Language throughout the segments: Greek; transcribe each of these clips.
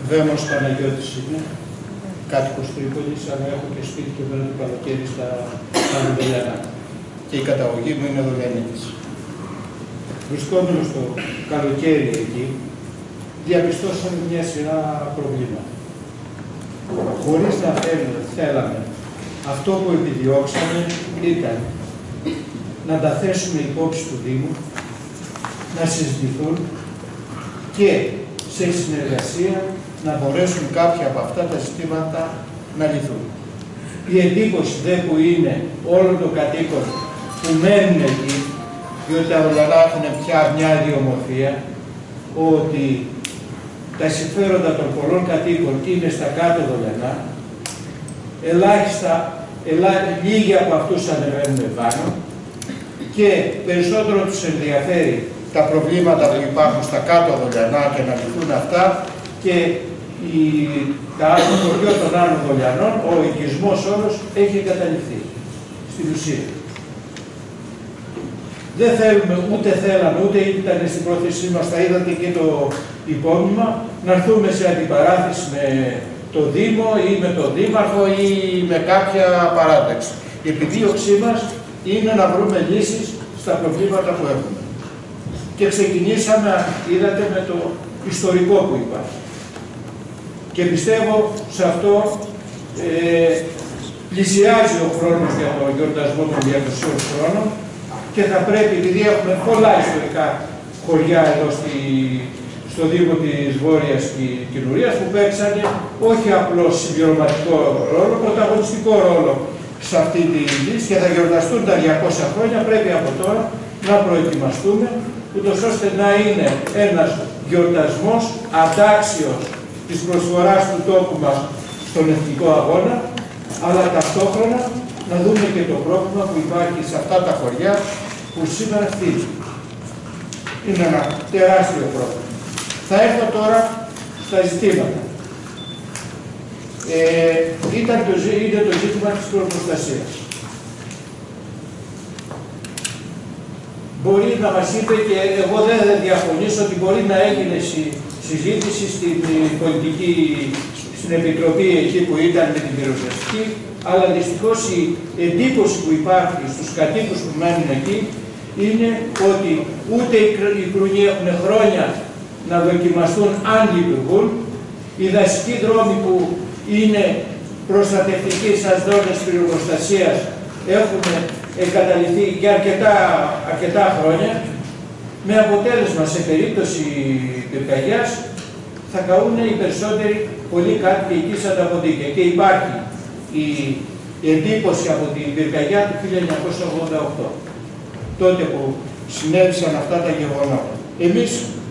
Βέμος Παναγιώτης είναι, κάτοικος Τρίπολης, αλλά έχω και σπίτι και μένω το καλοκαίρι στα Δελιανά. Και η καταγωγή μου είναι Δολιανίτης. Βρισκόμενος το καλοκαίρι εκεί, διαπιστώσαμε μια σειρά προβλήματα. Χωρίς να θέλαμε, αυτό που επιδιώξαμε ήταν να τα θέσουμε υπόψη του Δήμου, να συζητηθούν και σε συνεργασία να μπορέσουν κάποια από αυτά τα ζητήματα να λυθούν. Η εντύπωση δε που είναι όλων των κατοίκων που μένουν εκεί, διότι τα Δολιανά έχουν πια μια ιδιομορφία, ότι τα συμφέροντα των πολλών κατοίκων είναι στα κάτω Δολιανά, λίγοι από αυτούς ανεβαίνουν πάνω και περισσότερο τους ενδιαφέρει τα προβλήματα που υπάρχουν στα κάτω Δολιανά και να λυθούν αυτά και το χωριό των άλλων Δολιανών, ο οικισμός όλος έχει εγκαταλειφθεί στην ουσία. Δεν θέλουμε, ούτε θέλαμε, ούτε ήταν στην πρόθεσή μας, θα είδατε και το υπόμνημα, να έρθουμε σε αντιπαράθεση με το Δήμο ή με τον Δήμαρχο ή με κάποια παράταξη. Η επιδίωξή μας είναι να βρούμε λύσεις στα προβλήματα που έχουμε. Και ξεκινήσαμε, είδατε, με το ιστορικό που υπάρχει. Και πιστεύω σε αυτό πλησιάζει ο χρόνος για το γιορτασμό των 200 χρόνων και θα πρέπει, επειδή έχουμε πολλά ιστορικά χωριά εδώ στο Δήμο της Βόρειας Κοινουρίας που παίξανε όχι απλώς συμπληρωματικό ρόλο, πρωταγωνιστικό ρόλο σε αυτή τη λύση και θα γιορταστούν τα 200 χρόνια, πρέπει από τώρα να προετοιμαστούμε ούτως ώστε να είναι ένας γιορτασμός αντάξιος της προσφοράς του τόπου μας στον εθνικό αγώνα, αλλά ταυτόχρονα να δούμε και το πρόβλημα που υπάρχει σε αυτά τα χωριά που σήμερα φύγουν. Είναι ένα τεράστιο πρόβλημα. Θα έρθω τώρα στα ζητήματα. Είναι το ζήτημα της προστασίας. Μπορεί να μας είπε και εγώ δεν διαφωνήσω ότι μπορεί να έγινε συζήτηση στην Επιτροπή εκεί που ήταν με την πυροσβεστική, αλλά δυστυχώς η εντύπωση που υπάρχει στους κατοίκους που μένουν εκεί είναι ότι ούτε οι κρουνοί έχουν χρόνια να δοκιμαστούν αν λειτουργούν, οι δασικοί δρόμοι που είναι προστατευτικοί σαν ζώνες πυροπροστασίας έχουν εγκαταλειφθεί για αρκετά χρόνια, με αποτέλεσμα σε περίπτωση πυρκαγιάς θα καούν οι περισσότεροι πολλοί κάτοικοι εκεί σαν τα ποντίκια. Και υπάρχει η εντύπωση από την πυρκαγιά του 1988, τότε που συνέβησαν αυτά τα γεγονότα. Εμείς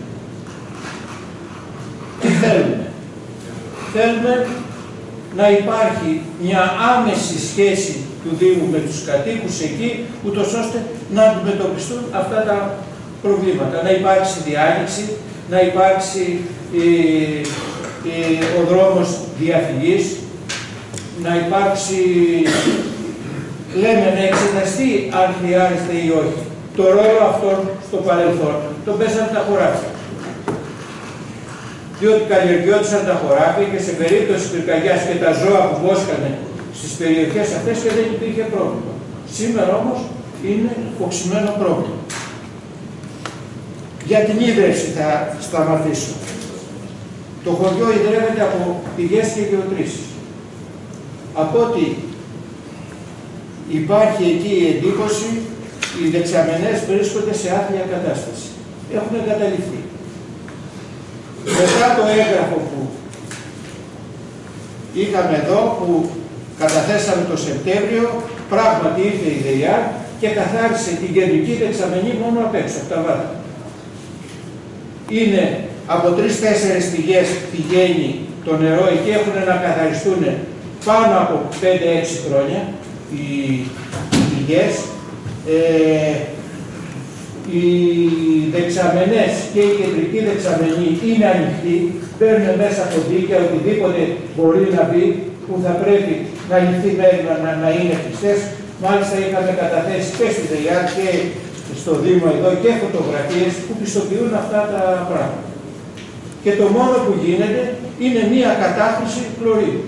τι θέλουμε? Θέλουμε να υπάρχει μια άμεση σχέση του Δήμου με τους κατοίκους εκεί, ούτως ώστε να αντιμετωπιστούν αυτά τα προβλήματα. Να υπάρξει διάνοιξη, να υπάρξει ο δρόμος διαφυγής, να υπάρξει, λέμε, να εξεταστεί αν χρειάζεται ή όχι. Το ρόλο αυτόν στο παρελθόν τον πέσανε τα χωράφια. Διότι καλλιεργιόντουσαν τα χωράφια και σε περίπτωση πυρκαγιάς και τα ζώα που βόσκανε στις περιοχές αυτές και δεν υπήρχε πρόβλημα. Σήμερα όμως είναι οξυμένο πρόβλημα. Για την ίδρυυση θα σταματήσω. Το χωριό ιδρεύεται από πηγές και γεωτρήσεις. Από ό,τι υπάρχει εκεί η εντύπωση, οι δεξαμενές βρίσκονται σε άθλια κατάσταση. Έχουν εγκαταλειφθεί. Μετά το έγγραφο που είχαμε εδώ, που καταθέσαμε το Σεπτέμβριο, πράγματι ήρθε η ΔΕΙΑ και καθάρισε την κεντρική δεξαμενή μόνο απ' έξω, από τα βάθη. Είναι από 3-4 πηγές πηγαίνει το νερό εκεί, έχουν να καθαριστούν πάνω από 5-6 χρόνια οι πηγές. Οι δεξαμενές και η κεντρική δεξαμενή είναι ανοιχτή, παίρνουν μέσα από δίκαια, οτιδήποτε μπορεί να μπει που θα πρέπει να λυθεί να είναι κλειστές. Μάλιστα είχαμε καταθέσει και στη ΔΕΙΑ και στο Δήμο εδώ και φωτογραφίες που πιστοποιούν αυτά τα πράγματα. και το μόνο που γίνεται είναι μία κατάχρηση χλωρίδου.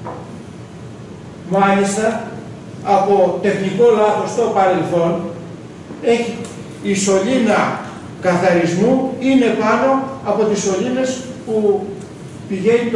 Μάλιστα, από τεχνικό λάθος στο παρελθόν, η σωλήνα καθαρισμού είναι πάνω από τις σωλήνες που πηγαίνει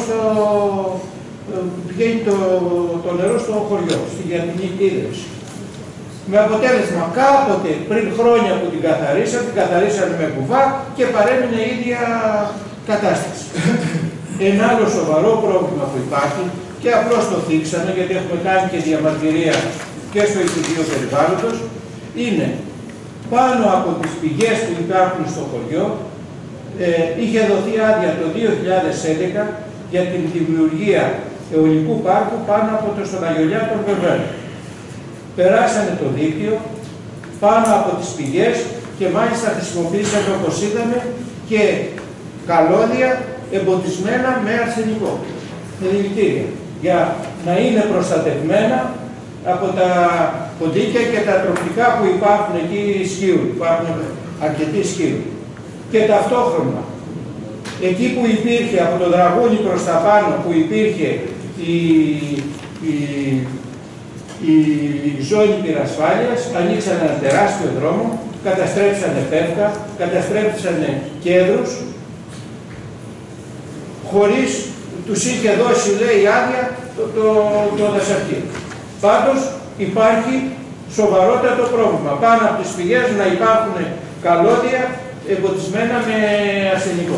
το νερό στο χωριό, στη γεατρική ίδρυυση. Με αποτέλεσμα, κάποτε πριν χρόνια που την καθαρίσανε με κουβά και παρέμεινε η ίδια κατάσταση. Ένα άλλο σοβαρό πρόβλημα που υπάρχει, και απλώς το θίξαμε γιατί έχουμε κάνει και διαμαρτυρία και στο Υπουργείο Περιβάλλοντος, είναι πάνω από τις πηγές που υπάρχουν στο χωριό, είχε δοθεί άδεια το 2011 για την δημιουργία αιωλικού πάρκου πάνω από το στον Αγιολιά των Βερβέρων. Περάσανε το δίκτυο πάνω από τις πηγές και μάλιστα χρησιμοποίησαν, όπως είδαμε, και καλώδια εμποτισμένα με αρσενικό, με δηλητήρια, για να είναι προστατευμένα από τα ποντίκια και τα τροπικά που υπάρχουν εκεί σκύου, υπάρχουν αρκετοί σκύου. Και ταυτόχρονα, εκεί που υπήρχε από το Δραγούνι προς τα πάνω, που υπήρχε η ζώνη πυρασφάλειας, ανοίξανε ένα τεράστιο δρόμο, καταστρέψανε πεύκα, καταστρέψανε κέδρους, χωρίς τους είχε δώσει, λέει, άδεια το δασαρχείο. Πάντως υπάρχει σοβαρότατο πρόβλημα. Πάνω από τις πηγές να υπάρχουν καλώδια εμποτισμένα με αρσενικό.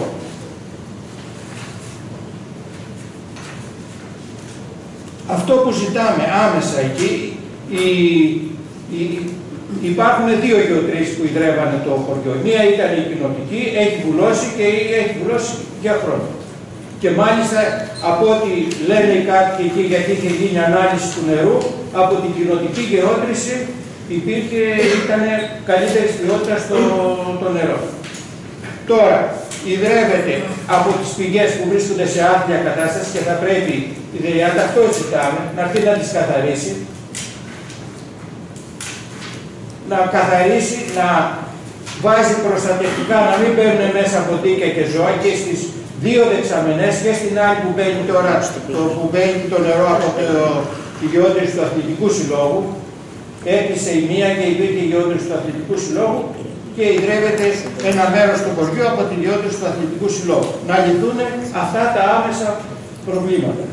Αυτό που ζητάμε άμεσα εκεί, υπάρχουν δύο γεωτρήσεις που ιδρεύανε το χωριό. Μία ήταν η κοινοτική, έχει βουλώσει και έχει βουλώσει για χρόνια. Και μάλιστα από ό,τι λένε οι κάτοικοι εκεί, γιατί είχε γίνει ανάλυση του νερού, από την κοινοτική γεώτρηση ήταν καλύτερη ποιότητα στο νερό. Τώρα, ιδρεύεται από τις πηγές που βρίσκονται σε άθλια κατάσταση και θα πρέπει η ΔΕΙΑΤ, αυτό ζητάμε, να έρθει να τις καθαρίσει, να βάζει προστατευτικά, να μην παίρνουν μέσα ποτίκια και ζώα και στις δύο δεξαμενές και στην άλλη που μπαίνει τώρα, που μπαίνει το νερό από τη γεώτρηση του Αθλητικού Συλλόγου. Έκλεισε η μία και υπήρχε η γεώτρηση του Αθλητικού Συλλόγου και ιδρεύεται ένα μέρος του χωριού από τη γεώτρηση του Αθλητικού Συλλόγου. Να λυθούν αυτά τα άμεσα προβλήματα.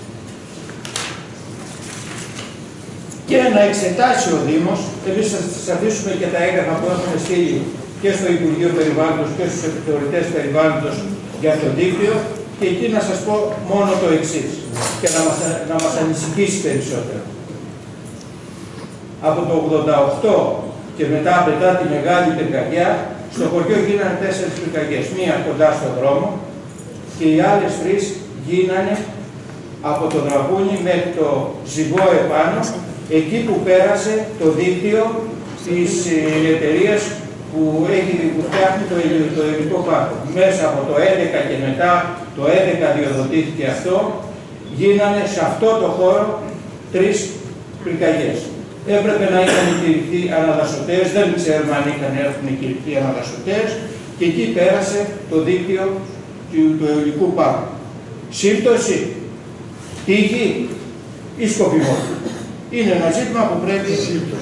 Και να εξετάσει ο Δήμος, εμείς θα σας αφήσουμε και τα έγγραφα που έχουμε στείλει και στο Υπουργείο Περιβάλλοντος και στους επιθεωρητές περιβάλλοντος για το δίκτυο, και εκεί να σας πω μόνο το εξής και να μας ανησυχήσει περισσότερο. Από το 88 και μετά τη μεγάλη πυρκαγιά, στο χωριό γίνανε 4 πυρκαγιές. Μία κοντά στον δρόμο και οι άλλες 3 γίνανε από το Δραγούνι μέχρι το Ζυγό επάνω, εκεί που πέρασε το δίκτυο της εταιρείας που φτιάχνει το υλικό πάρκο. Μέσα από το 11 και μετά το 11 διοδοτήθηκε αυτό, γίνανε σε αυτό το χώρο 3 πυρκαγιές. Έπρεπε να είχαν κηρυχθεί αναδασωτές, δεν ξέρουμε αν έχουν κηρυχθεί αναδασωτές, και εκεί πέρασε το δίκτυο του αιωλικού πάρκου. Σύμπτωση, τύχη ή σκοπιμότητα. Είναι ένα ζήτημα που πρέπει,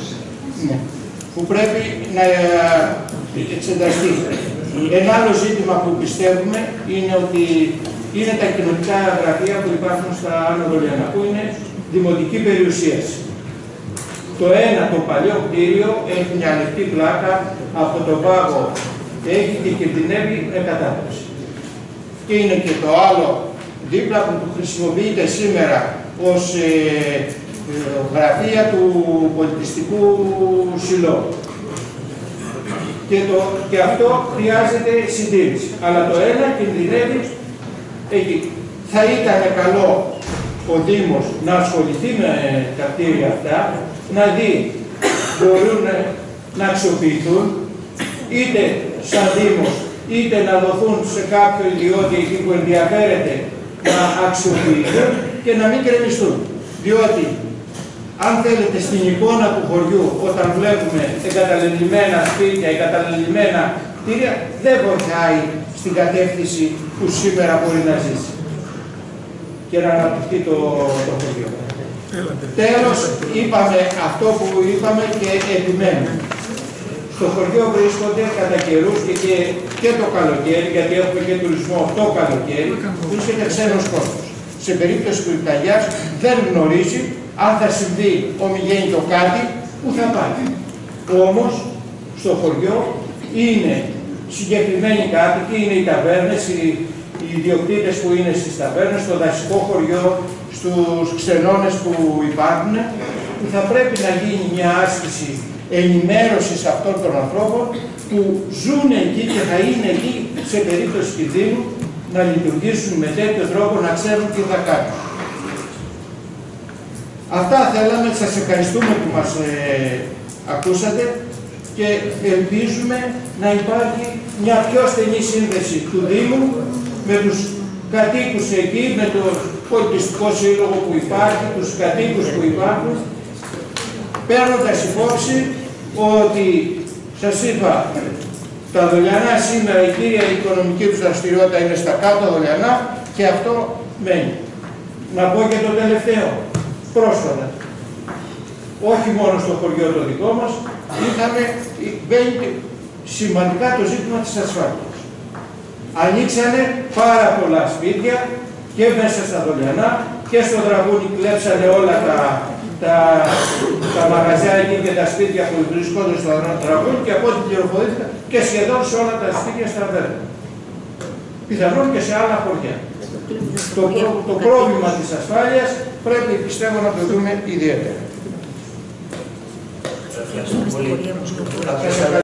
να εξεταστεί. Ένα άλλο ζήτημα που πιστεύουμε είναι ότι είναι τα κοινωνικά γραφεία που υπάρχουν στα Άνω Δολιανά, που είναι δημοτική περιουσίαση. Το ένα, το παλιό κτίριο, έχει μια ανοιχτή πλάκα από τον πάγο και έχει και κινδυνεύει με κατάπτωση. Και είναι και το άλλο δίπλα που χρησιμοποιείται σήμερα ως γραφεία του Πολιτιστικού Συλλόγου. Και αυτό χρειάζεται συντήρηση. Αλλά το ένα κινδυνεύει εκεί. Θα ήταν καλό ο Δήμος να ασχοληθεί με τα κτίρια αυτά, να δει μπορούν να αξιοποιηθούν, είτε σαν Δήμος, είτε να δοθούν σε κάποιο ιδιώτη εκεί που ενδιαφέρεται να αξιοποιηθούν και να μην κρεμιστούν. Διότι, αν θέλετε, στην εικόνα του χωριού, όταν βλέπουμε εγκαταλελειμμένα σπίτια, εγκαταλελειμμένα κτίρια, δεν βοηθάει στην κατεύθυνση που σήμερα μπορεί να ζήσει και να αναπτυχθεί το χωριό. Τέλος, είπαμε αυτό που είπαμε και επιμένουμε. Στο χωριό βρίσκονται κατά καιρούς και το καλοκαίρι, γιατί έχουμε και τουρισμό το καλοκαίρι, βρίσκεται ξένος κόσμος. Σε περίπτωση του πυρκαγιάς δεν γνωρίζει αν θα συμβεί ομιγέννητο κάτι, που θα πάει. Όμως, στο χωριό είναι συγκεκριμένοι κάτοικοι, είναι οι ταβέρνες, οι ιδιοκτήτες που είναι στις ταβέρνες, στο δασικό χωριό, στους ξενώνες που υπάρχουν, που θα πρέπει να γίνει μια άσκηση ενημέρωσης αυτών των ανθρώπων που ζουν εκεί και θα είναι εκεί σε περίπτωση κινδύνου, να λειτουργήσουν με τέτοιο τρόπο, να ξέρουν τι θα κάνουν. Αυτά θέλαμε, σας ευχαριστούμε που μας ακούσατε και ελπίζουμε να υπάρχει μια πιο στενή σύνδεση του Δήμου με τους κατοίκους εκεί, με το πολιτιστικό σύλλογο που υπάρχει, τους κατοίκους που υπάρχουν, παίρνοντας υπόψη ότι, σας είπα, τα Δολιανά σήμερα η κύρια οικονομική τους δραστηριότητα είναι στα κάτω Δολιανά και αυτό μένει. Να πω και το τελευταίο, πρόσφατα, όχι μόνο στο χωριό το δικό μας, μπαίνει σημαντικά το ζήτημα της ασφάλειας. Ανοίξανε πάρα πολλά σπίτια και μέσα στα Δολιανά και στο Δραγούνι κλέψανε όλα τα μαγαζιά εκεί και τα σπίτια που βρισκόνται στο Δραγούνι και από ό,τι πληροφορήθηκα και σχεδόν σε όλα τα σπίτια στα Βέρνα. Πιθανόν και σε άλλα χωριά. Το πρόβλημα της ασφάλειας πρέπει, πιστεύω, να το δούμε ιδιαίτερα.